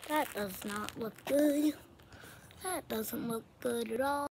That does not look good. That doesn't look good at all.